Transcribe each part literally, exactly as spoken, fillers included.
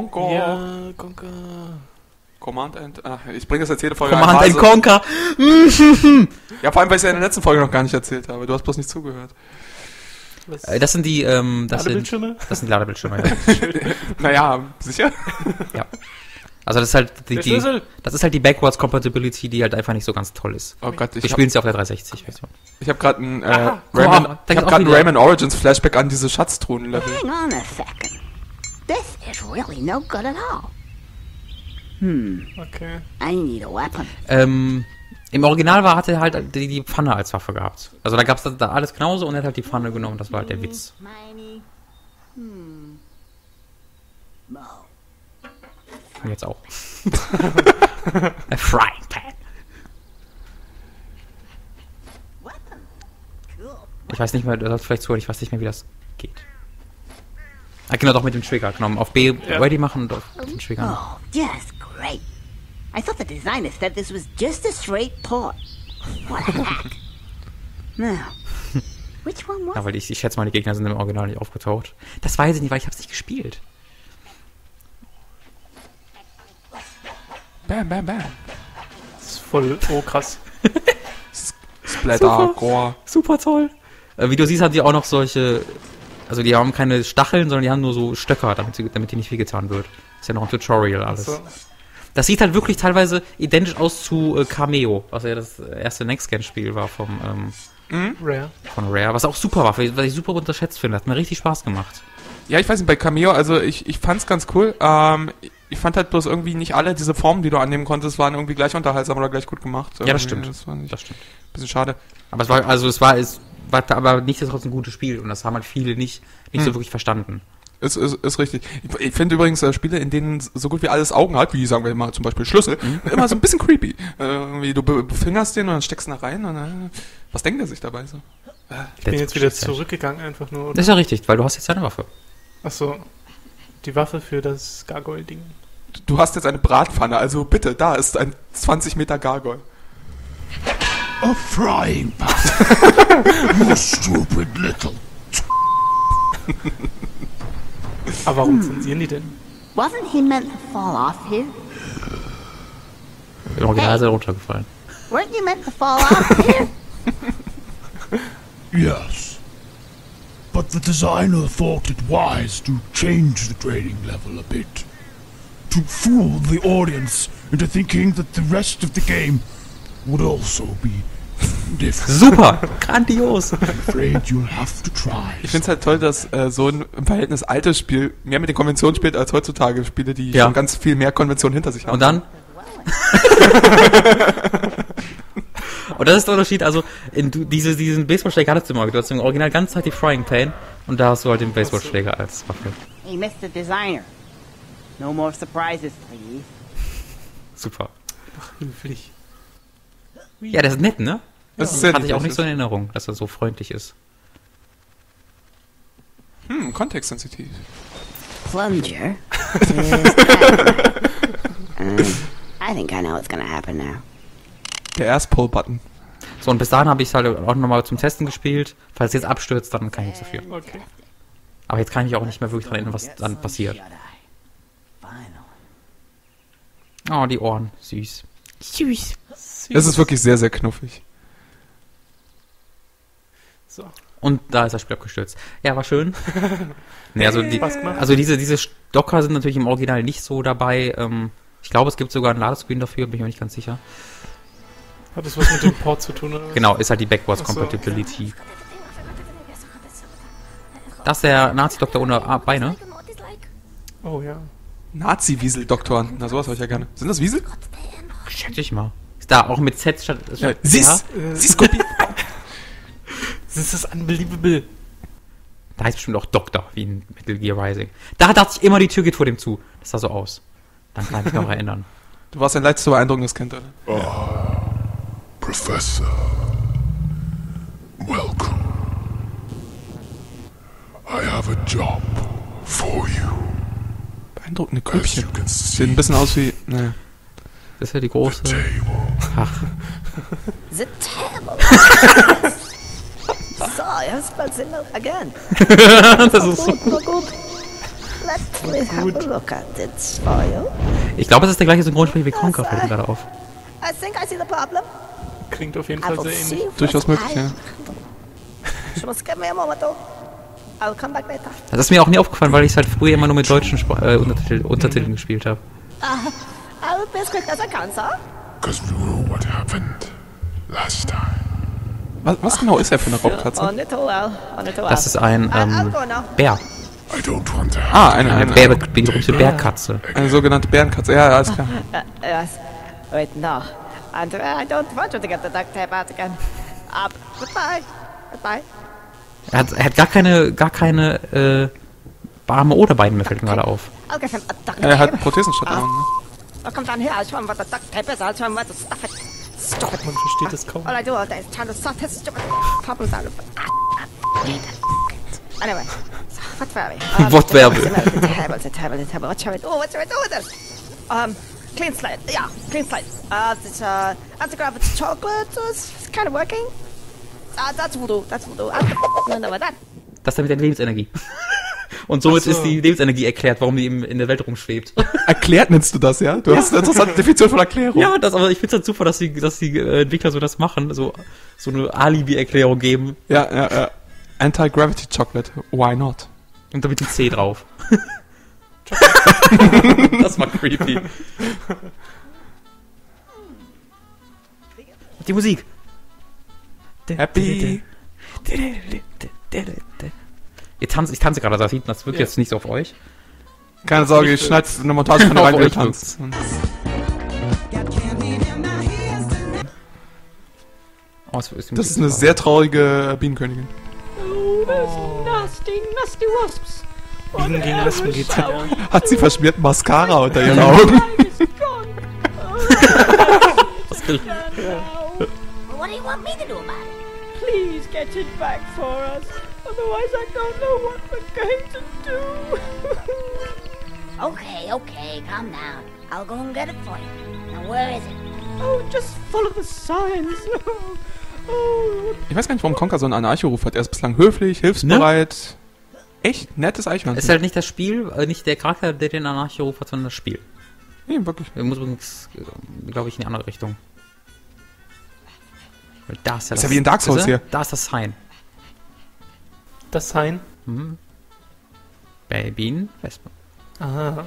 Conquer. Ja, Conquer. Command and... Ach, ich bringe das jetzt jede Folge Command ein. and Conquer. Ja, vor allem, weil ich es ja in der letzten Folge noch gar nicht erzählt habe. Du hast bloß nicht zugehört. Was? Äh, Das sind die, ähm, das sind, Ladebildschirme? das sind Ladebildschirme, ja. Naja, sicher? Ja. Also das ist halt die, Der die Schlüssel. das ist halt die Backwards Compatibility, die halt einfach nicht so ganz toll ist. Oh Gott, ich Wir hab, spielen sie auf der dreihundertsechzig Version. ich hab grad ein, äh, Ah, Rayman, boah, ich da hab gibt's auch grad ein wieder- Rayman Origins Flashback an diese Schatztruhen-Level. Hang on a second. This is really no good at all. Hmm, Okay. I need a weapon. Ähm, im Original war, hatte er halt die, die Pfanne als Waffe gehabt. Also da gab's da, da alles genauso und er hat halt die Pfanne genommen, das war halt der Witz. Miney. Hmm. Mo. Und jetzt auch. A Frying Pan. Weapon. Cool. Ich weiß nicht mehr, du sollst vielleicht zuhören, ich weiß nicht mehr, wie das geht. Ah, genau, doch mit dem Trigger genommen. Auf B Ja. ready machen und auf den Trigger. Oh, just great. I thought the designer said this was just a straight port. What a hack. Now, which one was Ja, weil ich, ich schätze mal, die Gegner sind im Original nicht aufgetaucht. Das weiß ich nicht, weil ich hab's nicht gespielt. Bam, bam, bam. Das ist voll, oh krass. Splatter, Super. Gore. Super toll. Äh, wie du siehst, haben die auch noch solche... Also die haben keine Stacheln, sondern die haben nur so Stöcker, damit, sie, damit die nicht wehgetan wird. Ist ja noch ein Tutorial alles. So. Das sieht halt wirklich teilweise identisch aus zu äh, Cameo, was ja das erste Next-Gen-Spiel war vom, ähm, Rare. von Rare. Was auch super war, was ich super unterschätzt finde. Hat mir richtig Spaß gemacht. Ja, ich weiß nicht, bei Cameo, also ich, ich fand's ganz cool. Ähm, ich fand halt bloß irgendwie nicht alle diese Formen, die du annehmen konntest, waren irgendwie gleich unterhaltsam oder gleich gut gemacht. Ja, das Irgendwie, stimmt. Das fand ich Das stimmt. ein bisschen schade. Aber es war, also es war, es war aber nichtsdestotrotz ein gutes Spiel und das haben halt viele nicht, nicht so Hm. wirklich verstanden. Ist, ist, ist richtig. Ich, ich finde übrigens äh, Spiele, in denen so gut wie alles Augen hat, wie sagen wir mal zum Beispiel Schlüssel, immer so ein bisschen creepy. Äh, irgendwie du be- befingerst den und dann steckst ihn da rein und äh, was denkt er sich dabei so? Ich bin jetzt wieder zurückgegangen einfach nur. Das Oder? ist ja richtig, weil du hast jetzt eine Waffe. Achso. Die Waffe für das Gargoyle-Ding. Du hast jetzt eine Bratpfanne, also bitte, da ist ein zwanzig Meter Gargoyle. A frying pan. You stupid little. Aber warum zensieren die denn? Wasn't he meant to fall off here? Im Original ist er runtergefallen. Weren't you meant to fall off here? Yes. But the designer thought it wise to change the grading level a bit. To fool the audience into thinking that the rest of the game would also be different. Super! Grandios! I'm afraid you'll have to try. Ich finde es halt toll, dass äh, so ein im Verhältnis altes Spiel mehr mit den Konventionen spielt als heutzutage Spiele, die Ja. schon ganz viel mehr Konventionen hinter sich haben. Und dann? Und das ist der Unterschied, also in, du, diese, diesen Baseballschläger hattest du immer, du hast im Original ganz Zeit die Frying Pan und da hast du halt den Baseballschläger als Waffe. Hey, Mister Designer. No more surprises, please. Super. Höflich. Ja, der ist nett, ne? Das ist sehr Hatte ich auch niedlich. nicht so in Erinnerung, dass er so freundlich ist. Hm, kontextsensitiv. Plunger is happening. um, I think I know what's gonna happen now. Der Erst-Pull-Button. So, und bis dahin habe ich es halt auch nochmal zum Testen gespielt. Falls es jetzt abstürzt, dann kann ich nichts dafür. Okay. Aber jetzt kann ich mich auch nicht mehr wirklich dran erinnern, was dann passiert. Oh, die Ohren. Süß. Süß. Es ist wirklich sehr, sehr knuffig. So. Und da ist das Spiel abgestürzt. Ja, war schön. nee, also, die, Spaß gemacht. also diese, diese Stocker sind natürlich im Original nicht so dabei. Ähm, ich glaube, es gibt sogar ein Ladescreen dafür, bin ich mir nicht ganz sicher. Hat das was mit dem Port zu tun, oder? was? Genau, ist halt die Backwards Ach so, Compatibility. Das ist der Nazi-Doktor ohne A- Beine. Oh ja. Nazi-Wiesel-Doktoren. Na, sowas habe ich ja gerne. Sind das Wiesel? Schätze ich mal. Ist da auch mit Z statt. Ja, statt Sis! Ja? Äh, Sis, Kopi! Das ist unbelievable. Da heißt bestimmt auch Doktor, wie in Metal Gear Rising. Da dachte ich immer, die Tür geht vor dem zu. Das sah so aus. Dann kann ich mich noch erinnern. Du warst ein leicht zu beeindruckendes Kind, oder? Professor, welcome. I have a job for you. Beeindruckende As Grübchen. you can Sieht see, ein bisschen aus wie... Naja. Das ist ja die große. table. The table. Sorry, I spelled it out again. Das ist so. Good, good, good. Let me have a look at it for you. Ich glaube, es ist der gleiche Synchronsprecher wie Conker, fällt mir gerade auf. I think I see the problem. Klingt auf jeden I Fall will sehr see ähnlich. what Durchaus möglich, I ja. can do. Just give me a moment, though. I'll come back later. Das ist mir auch nie aufgefallen, weil ich es halt früher immer nur mit deutschen Spr äh, Untertitel Untertiteln gespielt habe. Uh, I'll be as quick as I can, sir. Because you know what happened last time. Was, was genau ist er für eine Raubkatze? On it too well. On it too well. Das ist ein I'll ähm, go now. Bär. I don't want to have Ah, eine, Eine eine, Bär, die berühmte Bärkatze. eine sogenannte Bärenkatze. Ja, alles klar. Uh, yes. Wait, no. And uh, I don't want you to get the duct tape out again. Uh, goodbye. Goodbye. Er hat, er hat gar keine, gar keine äh, Arme oder Beine mehr, fällt mir gerade auf. I'll get him a duct tape. Er hat Prothesen statt Armen, ne? I'll come down here. I'll show him what the duct tape is. I'll show him where to stuff it. Stupid. Man versteht es kaum. All I do all day is trying to sort his stupid problems out of it. Anyway, so, what were we? Um, What were we? It's terrible, it's terrible, it's terrible. What shall we do? What shall we do with this? Um, clean slate. Yeah, clean slate. Uh, this, uh, anti-gravity chocolate is kind of working. Uh, that's voodoo, that's voodoo. I don't know about that. Das ist damit deine Lebensenergie. Und somit Ach so. ist die Lebensenergie erklärt, warum die im, in der Welt rumschwebt. Erklärt nennst du das, ja? Du hast eine interessante Definition von Erklärung. Ja, das, aber ich finde es halt super, dass die, dass die äh, Entwickler so das machen, so, so eine Alibi-Erklärung geben. Ja, ja, ja. Anti-Gravity Chocolate. Why not? Und damit ein C drauf. Das war creepy. Die Musik. Happy. Ich tanze, ich tanze gerade, das sieht das wirkt Ja. jetzt nicht so auf euch. Keine Sorge, ich schneide eine Montage von Auf rein, wie euch du tanzt. Oh, es ist die Das Musik ist eine super. sehr traurige Bienenkönigin. Nasty, nasty wasps. Bienen gegen Wespen geht's ja. Hat sie verschmiert Mascara unter ihren Augen. Das will- What do you want me to do about it? Please get it back for us. Otherwise, I don't know what we're going to do. Okay, okay, calm down. I'll go and get it for you. Now, where is it? Oh, just follow the signs. Oh, Ich weiß gar nicht, warum Conker so einen Anarcho-Ruf hat. Er ist bislang höflich, hilfsbereit. Echt nettes Eichhörnchen. ist halt nicht das Spiel, äh, nicht der Charakter, der den Anarcho hat, sondern das Spiel. Nee, wirklich. Er muss übrigens, glaube ich, in die andere Richtung. Weil da ist ja Ist ja wie in Dark Souls ist er? hier. Da ist das Sign. Das Sein. Mhm. Babyen, Wespen. Aha.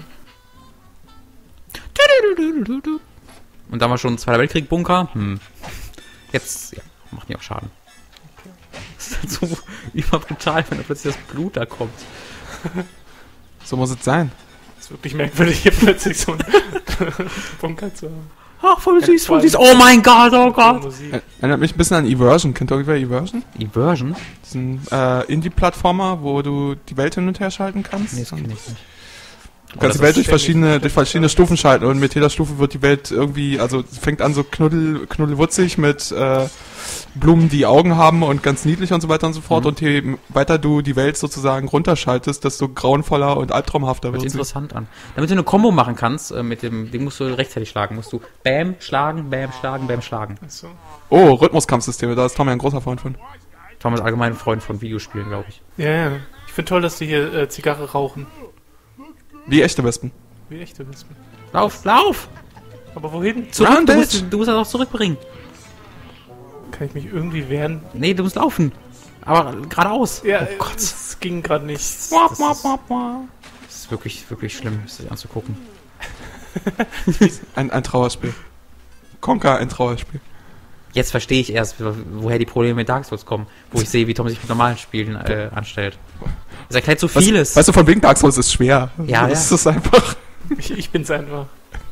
Und da war schon Zweiter Weltkrieg Bunker. Hm. Jetzt, ja, macht mir auch Schaden. Das ist halt so überbrutal, wenn da plötzlich das Blut da kommt. So muss es sein. Ist wirklich merkwürdig, hier plötzlich so einen Bunker zu haben. Ach, voll Ja, süß, voll vor süß. allem- Oh mein Gott, oh Gute Gott. Musik. Er- Erinnert mich ein bisschen an Eversion. Kennt ihr irgendwer Eversion? Eversion? Das ist ein äh, Indie-Plattformer, wo du die Welt hin und her schalten kannst. Nee, das Und kenne ich nicht. Du kannst das die Welt durch ist ständig- verschiedene, durch verschiedene Stufen schalten und mit jeder Stufe wird die Welt irgendwie, also es fängt an so knuddel, knuddelwutzig mit äh, Blumen, die Augen haben und ganz niedlich und so weiter und so fort. Mhm. Und je weiter du die Welt sozusagen runterschaltest, desto grauenvoller und albtraumhafter Hört wird sich sie. interessant an. Damit du eine Combo machen kannst, äh, mit dem, den musst du rechtzeitig schlagen. Musst du Bam, schlagen, Bam, schlagen, Bam, schlagen. Achso. Oh, Rhythmuskampfsysteme, da ist Tom ja ein großer Freund von. Tom ist allgemein ein Freund von Videospielen, glaube ich. Ja, ja. Ich finde toll, dass die hier äh, Zigarre rauchen. Wie echte Wespen. Wie echte Wespen. Lauf, lauf! Aber wohin? Zurück, Run, du bitch! musst, du musst das auch zurückbringen. Kann ich mich irgendwie wehren? Nee, du musst laufen. Aber geradeaus. Ja, oh Gott. es ging gerade nicht. Das, das, ist, das ist wirklich, wirklich schlimm, sich anzugucken. Ein, ein Trauerspiel. Conker, ein Trauerspiel. Jetzt verstehe ich erst, woher die Probleme mit Dark Souls kommen, wo ich sehe, wie Tom sich mit normalen Spielen äh, anstellt. Das erklärt so Was, vieles. weißt du, von wegen Dark Souls ist schwer. Ja, das ja. ist einfach. Ich, ich bin's einfach.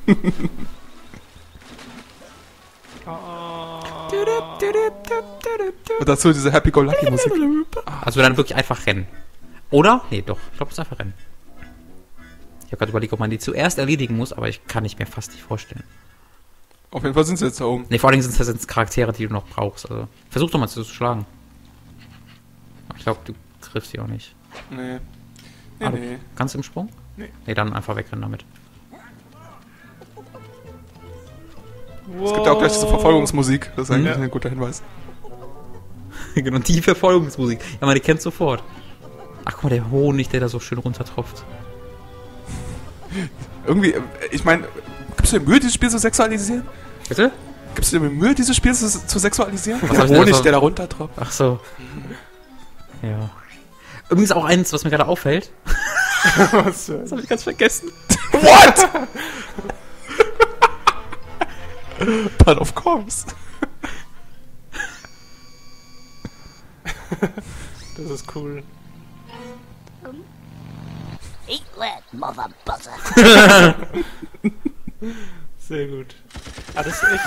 Und dazu diese Happy-Go-Lucky-Musik. Also dann wirklich einfach rennen. Oder? Nee, doch. Ich glaube, es ist einfach rennen. Ich habe gerade überlegt, ob man die zuerst erledigen muss, aber ich kann ich mir fast nicht vorstellen. Auf jeden Fall sind sie jetzt da oben. Nee, vor allem sind es Charaktere, die du noch brauchst. Also versuch doch mal zu schlagen. Aber ich glaube, du triffst sie auch nicht. Nee. Nee, Ah, du- nee. Ganz im Sprung? Nee. Nee, dann einfach wegrennen damit. Es gibt ja auch gleich diese Verfolgungsmusik. Das ist eigentlich Mhm. ein guter Hinweis. Genau, die Verfolgungsmusik. Ja, man, die kennt sofort. Ach, guck mal, der Honig, der da so schön runtertropft. Irgendwie, ich meine, gibst du dir Mühe, dieses Spiel zu sexualisieren? Bitte? Gibst du dir Mühe, dieses Spiel zu, zu sexualisieren? Was Der hab ich denn Honig, davon? der da runtertropft. Ach so. Ja. Übrigens auch eins, was mir gerade auffällt. Was? Das habe ich ganz vergessen. What? But of course. Das ist cool. Eat lead, mother butter. Sehr gut. Ah, das ist echt...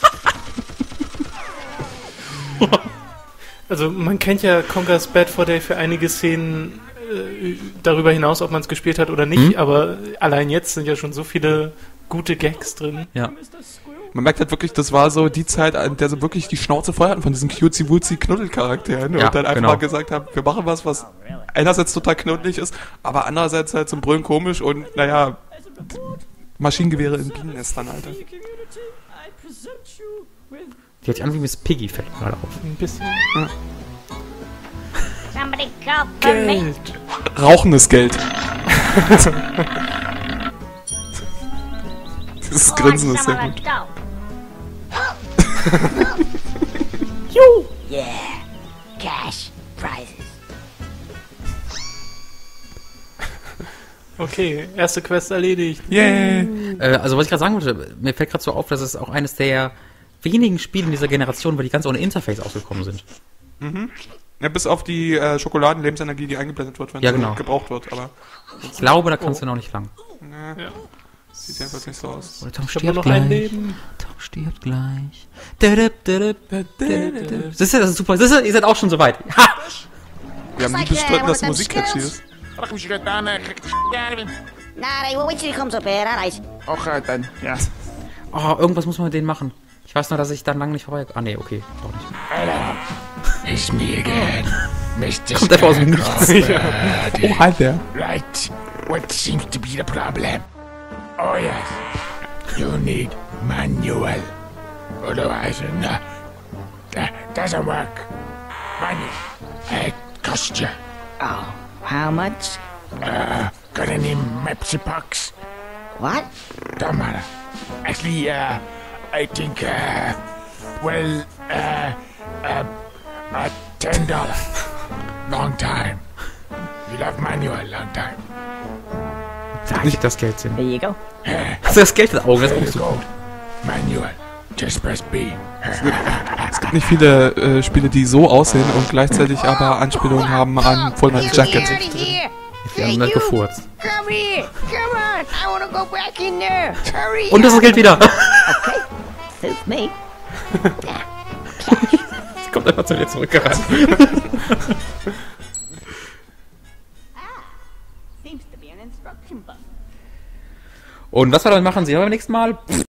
Also man kennt ja Conker's Bad Fur Day für einige Szenen äh, darüber hinaus, ob man es gespielt hat oder nicht, Mhm. aber allein jetzt sind ja schon so viele gute Gags drin. Ja. Man merkt halt wirklich, das war so die Zeit, an der sie wirklich die Schnauze voll hatten von diesen cutesy-wutzy-Knuddelcharakteren Ja, und dann einfach genau. mal gesagt haben, wir machen was, was einerseits total knuddelig ist, aber andererseits halt zum Brüllen komisch und, naja, Maschinengewehre in Bienennestern, Alter. Die hat sich an wie Miss Piggy, fällt mir gerade auf. Ein bisschen Somebody call for me. Geld. Rauchendes Geld. Dieses Grinsen ist sehr gut. Yeah, cash prizes. Okay, erste Quest erledigt. Yay! Äh, also was ich gerade sagen wollte, mir fällt gerade so auf, dass es auch eines der wenigen Spiele in dieser Generation war, die ganz ohne Interface ausgekommen sind. Ja, bis auf die äh, Schokoladen-Lebensenergie, die eingeblendet wird, wenn Ja, sie genau. gebraucht wird, aber Ich glaube, da kannst du noch nicht lang. ne, Ja. sieht jedenfalls nicht so aus. Oder Tom Ich habe nur noch ein Leben. Tom stirbt gleich. Das ist ja das ist super. Das ist, ihr seid auch schon so weit. Ha! Wir haben nie Like, uh, bestritten, one dass of die them Musik catchy skills. ist. Nah, they will wait till he comes up here, alright? Okay, dann. Ja. Oh, irgendwas muss man mit denen machen. Ich weiß nur, dass ich dann lange nicht vorbei... Ah, nee, okay. Doch nicht. It's me again. Mister Kommt einfach aus dem Nichts. Oh, halt der. Right. What seems to be the problem? Oh yes. You need manual. Otherwise, no. That doesn't work. Manual. It costs you. Oh, how much? Uh, got any Mepsi Pucks? What? Don't matter. Actually, uh, I think, uh, well, uh, uh, uh ten dollars. Long time. You love manual, long time. Da liegt das Geld hin. There you go. Hast du das Geld in den Augen? Das ist auch Let's so go. gut. Manual. Just press B. Es gibt nicht viele äh, Spiele, die so aussehen und gleichzeitig aber Anspielungen haben an Full Metal Jacket. here. Wir haben das gefurzt. Come here. Come on. I want to go back in there. Hurry. Und das ist das Geld wieder. Suits me. Sie kommt einfach zu dir zurückgerannt. Seems to be an instruction book. Und was wir dann machen, sehen wir beim nächsten Mal.